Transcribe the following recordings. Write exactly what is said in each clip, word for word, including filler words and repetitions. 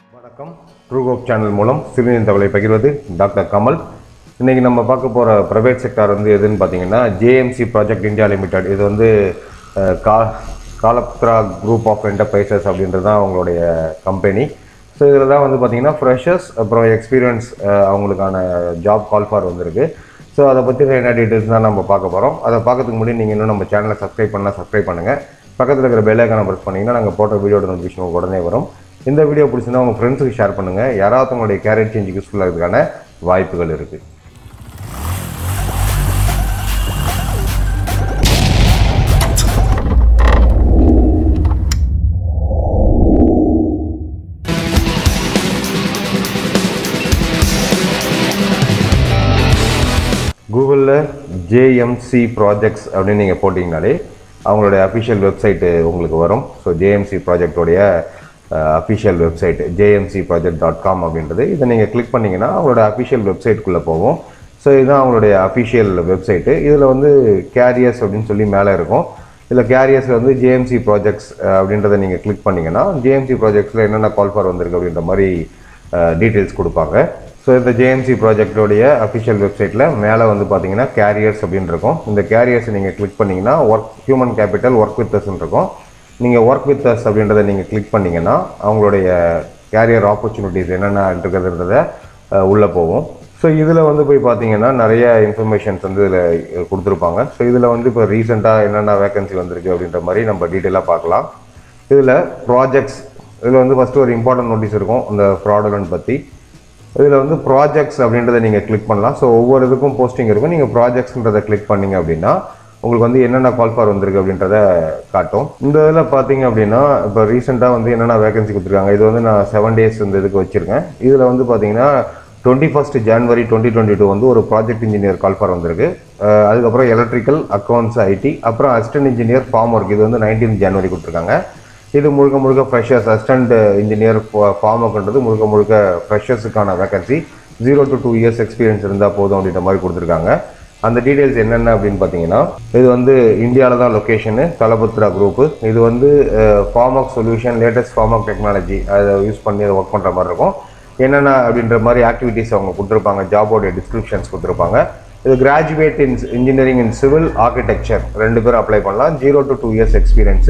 வணக்கம். ட்ரூகோப் சேனல் மூலம் சிறுநீர் தகவலை பகிர்வது டாக்டர் கமல். இன்றைக்கி நம்ம பார்க்க போகிற ப்ரைவேட் செக்டார் வந்து எதுன்னு பார்த்தீங்கன்னா ஜேஎம்சி ப்ராஜெக்ட் இந்தியா லிமிடெட். இது வந்து கா காலப்த்ரா குரூப் ஆஃப் என்டர்பிரைசஸ் அப்படின்றது தான் அவங்களுடைய கம்பெனி. ஸோ இதில் தான் வந்து பார்த்திங்கன்னா ஃப்ரெஷர்ஸ் அப்புறம் எக்ஸ்பீரியன்ஸ் அவங்களுக்கான ஜாப் கால் ஃபார் வந்திருக்கு. ஸோ அதை பற்றி என்ன டீட்டெயில்ஸ் தான் நம்ம பார்க்க போகிறோம். அதை பார்க்கறதுக்கு முன்னாடி நீங்கள் இன்னும் நம்ம சேனலை சப்ஸ்கிரைப் பண்ணால் சப்ஸ்கிரைப் பண்ணுங்கள். பக்கத்தில் இருக்கிற பெல் ஐக்கானை ப்ரெஸ் பண்ணிங்கன்னா நாங்கள் போட்ட வீடியோட நோட்டிஃபிகேஷன் உடனே வரும். இந்த வீடியோ பிடிச்சிருந்தா உங்கள் ஃப்ரெண்ட்ஸுக்கு ஷேர் பண்ணுங்கள். யாராவது உங்களுடைய கேரியர் சேஞ்சுக்கு யூஸ்ஃபுல்லாக இருக்கிறதுக்கான வாய்ப்புகள் இருக்குது. கூகுளில் ஜேஎம்சி ப்ராஜெக்ட்ஸ் அப்படின்னு நீங்கள் போட்டிங்கனாலே அவங்களுடைய அஃபிஷியல் வெப்சைட்டு உங்களுக்கு வரும். ஸோ ஜேஎம்சி ப்ராஜெக்டோடைய official website JMC project dot com அப்படின்றது. இதை நீங்கள் கிளிக் பண்ணிங்கன்னா அவங்களோட அஃபிஷியல் வெப்சைட்டுக்குள்ளே போகும். ஸோ இதுதான் அவங்களுடைய அஃபிஷியல் வெப்சைட்டு. இதில் வந்து கேரியர்ஸ் அப்படின்னு சொல்லி மேலே இருக்கும். இதில் கேரியர்ஸில் வந்து ஜேஎம்சி ப்ராஜெக்ட்ஸ் அப்படின்றத நீங்கள் கிளிக் பண்ணிங்கன்னா ஜேஎம்சி ப்ராஜெக்ட்ஸில் என்னென்ன கால் ஃபார் வந்திருக்கு அப்படின்ற மாதிரி டீட்டெயில்ஸ் கொடுப்பாங்க. ஸோ இந்த ஜேஎம்சி ப்ராஜெக்டோடைய அஃபிஷியல் வெப்சைட்டில் மேலே வந்து பார்த்தீங்கன்னா கேரியர்ஸ் அப்படின்னு இருக்கும். இந்த கேரியர்ஸை நீங்கள் கிளிக் பண்ணிங்கன்னா work human capital work with அஸ்ன்னு இருக்கும். நீங்கள் ஒர்க் வித் அஸ் அப்படின்றத நீங்கள் கிளிக் பண்ணிங்கன்னா அவங்களுடைய கேரியர் ஆப்பர்ச்சுனிட்டிஸ் என்னென்ன இருக்கிறதுன்றத உள்ளே போகும். ஸோ இதில் வந்து போய் பார்த்தீங்கன்னா நிறைய இன்ஃபர்மேஷன்ஸ் வந்து இதில் கொடுத்துருப்பாங்க. ஸோ இதில் வந்து இப்போ ரீசெண்டாக என்னென்ன வேகன்சி வந்திருக்கு அப்படின்ற மாதிரி நம்ம டீட்டெயிலாக பார்க்கலாம். இதில் ப்ராஜெக்ட்ஸ் இதில் வந்து ஃபஸ்ட்டு ஒரு இம்பார்ட்டன்ட் நோட்டீஸ் இருக்கும் இந்த ஃப்ராடுலன்ட் பற்றி. இதில் வந்து ப்ராஜெக்ட்ஸ் அப்படின்றத நீங்கள் கிளிக் பண்ணலாம். ஸோ ஒவ்வொரு இதுக்கும் போஸ்டிங் இருக்கும். நீங்கள் ப்ராஜெக்ட்ஸ்ன்றதை கிளிக் பண்ணிங்க அப்படின்னா உங்களுக்கு வந்து என்னென்ன கால் ஃபார் வந்திருக்கு அப்படின்றத காட்டும். இந்த இதில் பார்த்தீங்க அப்படின்னா இப்போ ரீசெண்டாக வந்து என்னென்ன வேகன்சி கொடுத்துருக்காங்க. இது வந்து நான் செவன் டேஸ் இந்த இதுக்கு வச்சுருக்கேன். இதில் வந்து பார்த்தீங்கன்னா twenty first January twenty twenty two வந்து ஒரு ப்ராஜெக்ட் இன்ஜினியர் கால் ஃபார் வந்திருக்கு. அதுக்கப்புறம் எலக்ட்ரிக்கல் அக்கௌண்ட்ஸ் ஐடி அப்புறம் அசிஸ்டன்ட் இன்ஜினியர் ஃபார்ம் ஒர்க் இது வந்து நைன்டீன் ஜான்வரி கொடுத்துருக்காங்க. இது முழுக்க முழுக்க ஃப்ரெஷர்ஸ் அசிஸ்டன்ட் இன்ஜினியர் ஃபார்ம் ஒர்க்ன்றது முழுக்க முழுக்க ஃப்ரெஷர்ஸுக்கான vacancy. Zero to two years experience இருந்தால் போதும் அப்படின்ற மாதிரி கொடுத்துருக்காங்க. அந்த டீட்டெயில்ஸ் என்னென்ன அப்படின்னு பார்த்தீங்கன்னா இது வந்து இந்தியாவில் தான் லொக்கேஷனு காலபத்ரா குரூப்பு. இது வந்து formwork solution latest formwork technology அதை யூஸ் பண்ணி அதை ஒர்க் பண்ணுற மாதிரி இருக்கும். என்னென்ன அப்படின்ற மாதிரி ஆக்டிவிட்டீஸ் அவங்க கொடுத்துருப்பாங்க. ஜாபோடைய டிஸ்கிரிப்ஷன்ஸ் கொடுத்துருப்பாங்க. இது graduate in engineering in civil architecture ரெண்டு பேரும் அப்ளை பண்ணலாம். Zero to two years experience.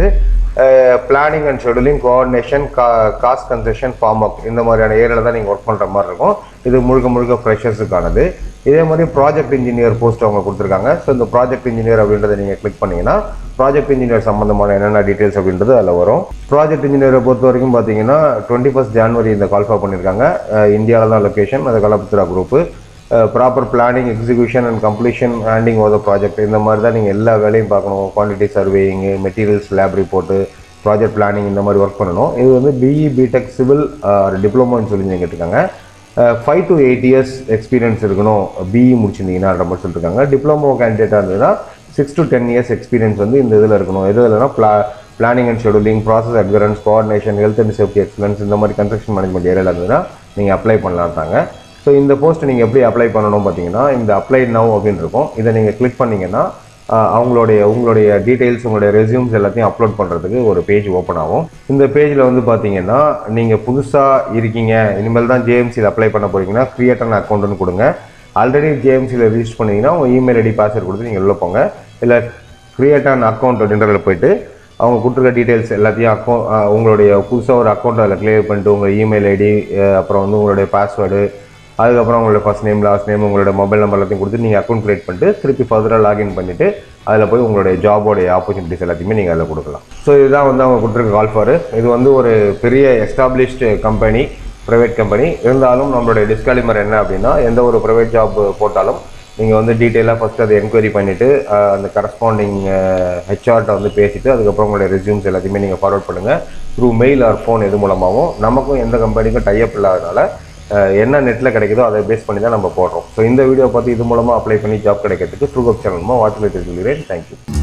Planning and scheduling coordination கா காஸ்ட் கன்செஷன் ஃபார்ம் ஒர்க் இந்த மாதிரியான ஏரியாவில் தான் நீங்கள் ஒர்க் பண்ணுற மாதிரி இருக்கும். இது முழுக்க முழுக்க ஃப்ரெஷர்ஸுக்கானது. இதே மாதிரி ப்ராஜெக்ட் இன்ஜினியர் போஸ்ட் அவங்க கொடுத்துருக்காங்க. ஸோ இந்த ப்ராஜெக்ட் இன்ஜினியர் அப்படின்றத நீங்கள் கிளிக் பண்ணிங்கன்னா ப்ராஜெக்ட் இன்ஜினியர் சம்மந்தமான என்னென்ன டீட்டெயில்ஸ் அப்படின்றது அதில் வரும். ப்ராஜெக்ட் இன்ஜினியரை பொறுத்த வரைக்கும் பார்த்தீங்கன்னா டுவெண்ட்டி ஃபஸ்ட் ஜான்வரி இந்த கால் ஃபார் பண்ணியிருக்காங்க. இந்தியாவில் தான் லொக்கேஷன். அது Kalpataru group. Proper planning execution and completion handing over the project இந்த மாதிரி தான் நீங்கள் எல்லா வேலையும் பார்க்கணும். Quantity surveying materials lab report project planning இந்த மாதிரி ஒர்க் பண்ணணும். இது வந்து பிஇ பிடெக் சிவில் டிப்ளமோன்னு சொல்லி நீங்கள் கேட்டிருக்காங்க. Five to eight years experience இருக்கணும் பிஇ முடிச்சிருந்தீங்கன்னா அந்த மாதிரி சொல்லியிருக்காங்க. டிப்ளமோ கேண்டிடேட்டாக இருந்ததுன்னா six to ten years experience வந்து இந்த இதில் இருக்கணும். எது இல்லைனா பிளா பிளானிங் அண்ட் ஷெடியூலிங் ப்ராசஸ் அட்வரன்ஸ் coordination health and safety excellence இந்த மாதிரி கன்ஸ்ட்ரக்ஷன் மேனேஜ்மெண்ட் ஏரியாவில் இருந்ததுன்னா நீங்கள் அப்ளை பண்ணலான்ட்டாங்க. ஸோ இந்த போஸ்ட் நீங்கள் எப்படி அப்ளை பண்ணணும் பார்த்தீங்கன்னா இந்த அப்ளை நவ் அப்படின்னு இருக்கும். இதை நீங்கள் கிளிக் பண்ணிங்கன்னா அவங்களுடைய உங்களுடைய டீட்டெயில்ஸ் உங்களுடைய ரெஸ்யூம்ஸ் எல்லாத்தையும் அப்லோட் பண்ணுறதுக்கு ஒரு பேஜ் ஓப்பன் ஆகும். இந்த பேஜில் வந்து பார்த்தீங்கன்னா நீங்கள் புதுசாக இருக்கீங்க இனிமேல் தான் ஜேஎம்சியில் அப்ளை பண்ண போகிறீங்கன்னா கிரியேட் அன் அக்கௌண்ட்னு கொடுங்க. ஆல்ரெடி ஜேஎம்சியில் ரிஜிஸ்டர் பண்ணிங்கன்னா உங்கள் இமெயில் ஐடி பாஸ்வேர்ட் கொடுத்து நீங்கள் உள்ளே போங்க. இல்லை கிரியேட் அன் அக்கௌண்ட் அப்படின்றதில் போய்ட்டு அவங்க கொடுத்துருக்க டீட்டெயில்ஸ் எல்லாத்தையும் அக்கௌண்ட் உங்களுடைய புதுசாக ஒரு அக்கௌண்ட் அதில் கிளியர் பண்ணிட்டு உங்கள் இமெயில் ஐடி அப்புறம் வந்து உங்களுடைய பாஸ்வேர்டு அதுக்கப்புறம் உங்களோட ஃபர்ஸ்ட் நேம் லாஸ்ட் நேம் உங்களோட மொபைல் நம்பர் எல்லாத்தையும் கொடுத்து நீங்கள் அக்கௌண்ட் க்ரியேட் பண்ணிட்டு திருப்பி ஃபர்தராக லாகின் பண்ணிவிட்டு அதில் போய் உங்களுடைய ஜாபோடைய ஆப்பர்ச்சுனிட்டிஸ் எல்லாத்தையுமே நீங்கள் அதில் கொடுக்கலாம். ஸோ இதுதான் வந்து அவங்க கொடுத்துருக்க கால் ஃபார். இது வந்து ஒரு பெரிய எஸ்டாப்ளிஷ்டு கம்பெனி ப்ரைவேட் கம்பெனி. இருந்தாலும் நம்மளுடைய டிஸ்க்ளைமர் என்ன அப்படின்னா எந்த ஒரு ப்ரைவேட் ஜாப் போட்டாலும் நீங்கள் வந்து டீட்டெயிலாக ஃபஸ்ட்டு அதை என்கொயரி பண்ணிவிட்டு அந்த கரஸ்பாண்டிங் ஹெச்ஆர்ட்ட வந்து பேசிவிட்டு அதுக்கப்புறம் உங்களுடைய ரெஸ்யூம்ஸ் எல்லாத்தையுமே நீங்கள் ஃபார்வர்ட் பண்ணுங்கள். த்ரூ மெயில் ஆர் ஃபோன் எது மூலமாகவும். நமக்கும் எந்த கம்பெனிக்கும் டைப் இல்லாதனால என்ன நெட்டில் கிடைக்குதோ அதை பேஸ் பண்ணி தான் நம்ம போடுறோம். ஸோ இந்த வீடியோ பார்த்து இது மூலமாக அப்ளை பண்ணி ஜாப் கிடைக்கிறதுக்கு ட்ரூகோப் சேனல் மூலமாக வாட்ஸ்அப்பில் சொல்லிடுறேன். தேங்க்யூ.